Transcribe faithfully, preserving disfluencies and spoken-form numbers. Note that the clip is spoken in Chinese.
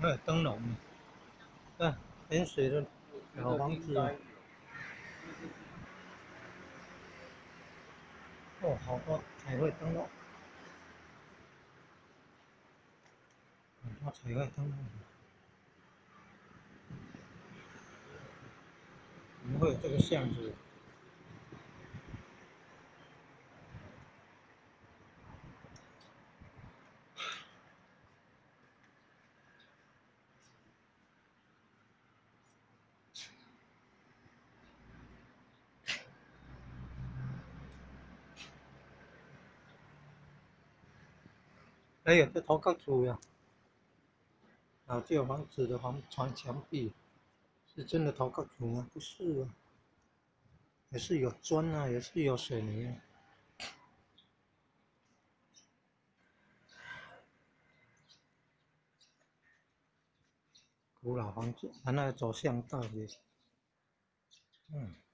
还有灯笼，看盐水的老房子，哦，好多彩绘灯笼，很多彩绘灯笼，怎么会有这个巷子？哎呀，这头壳厝呀，老旧房子的房床墙壁，是真的头壳厝吗？不是啊，也是有砖啊，也是有水泥啊。古老房子，原来走巷道的，嗯。